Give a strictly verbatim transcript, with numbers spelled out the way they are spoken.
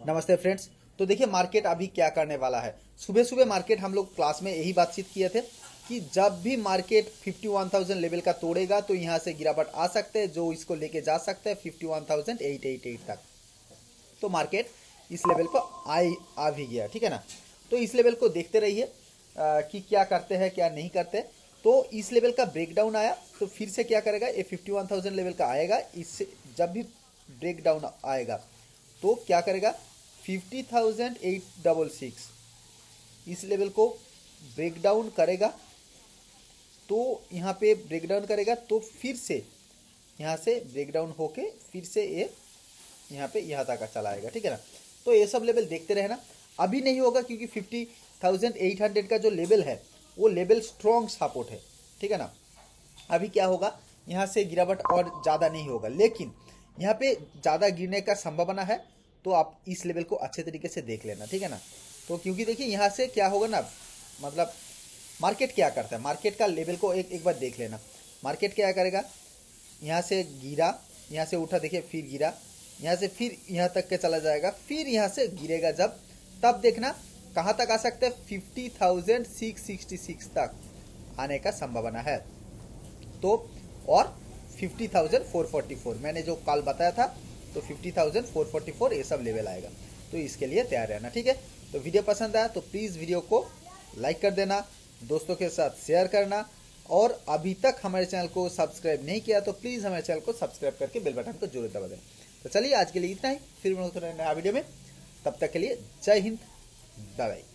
नमस्ते फ्रेंड्स। तो देखिए मार्केट अभी क्या करने वाला है। सुबह सुबह मार्केट हम लोग क्लास में यही बातचीत किए थे कि जब भी मार्केट इक्यावन हज़ार लेवल का तोड़ेगा तो यहाँ से गिरावट आ सकते हैं, जो इसको लेके जा सकते हैं इक्यावन हज़ार आठ सौ अट्ठासी तक। तो मार्केट इस लेवल को आई आ भी गया, ठीक है ना। तो इस लेवल को देखते रहिए आ, कि क्या करते हैं क्या नहीं करते। तो इस लेवल का ब्रेकडाउन आया तो फिर से क्या करेगा, ये इक्यावन हज़ार लेवल का आएगा। इससे जब भी ब्रेकडाउन आएगा तो क्या करेगा, पचास हज़ार आठ सौ छियासठ इस लेवल को ब्रेकडाउन करेगा। तो यहाँ पे ब्रेकडाउन करेगा तो फिर से यहाँ से ब्रेकडाउन होके फिर से ये यहाँ पे यहाँ तक चला आएगा, ठीक है ना। तो ये सब लेवल देखते रहना। अभी नहीं होगा क्योंकि पचास हज़ार आठ सौ का जो लेवल है वो लेवल स्ट्रॉन्ग सपोर्ट है, ठीक है ना। अभी क्या होगा, यहाँ से गिरावट और ज़्यादा नहीं होगा, लेकिन यहाँ पे ज़्यादा गिरने का संभावना है। तो आप इस लेवल को अच्छे तरीके से देख लेना, ठीक है ना। तो क्योंकि देखिए यहाँ से क्या होगा ना, मतलब मार्केट क्या करता है, मार्केट का लेवल को एक एक बार देख लेना। मार्केट क्या करेगा, यहाँ से गिरा, यहाँ से उठा, देखिए फिर गिरा, यहाँ से फिर यहाँ तक के चला जाएगा, फिर यहाँ से गिरेगा जब, तब देखना कहाँ तक आ सकते हैं, fifty thousand six sixty six तक आने का संभावना है। तो और fifty thousand four forty four मैंने जो कल बताया था, तो fifty thousand four forty four ये सब लेवल आएगा। तो इसके लिए तैयार रहना, ठीक है। तो वीडियो पसंद आया तो प्लीज़ वीडियो को लाइक कर देना, दोस्तों के साथ शेयर करना, और अभी तक हमारे चैनल को सब्सक्राइब नहीं किया तो प्लीज़ हमारे चैनल को सब्सक्राइब करके बेल बटन को जरूर दबा देना। तो चलिए आज के लिए इतना ही, फिर मिलते हैं नया वीडियो में। तब तक के लिए जय हिंद, बाय बाय।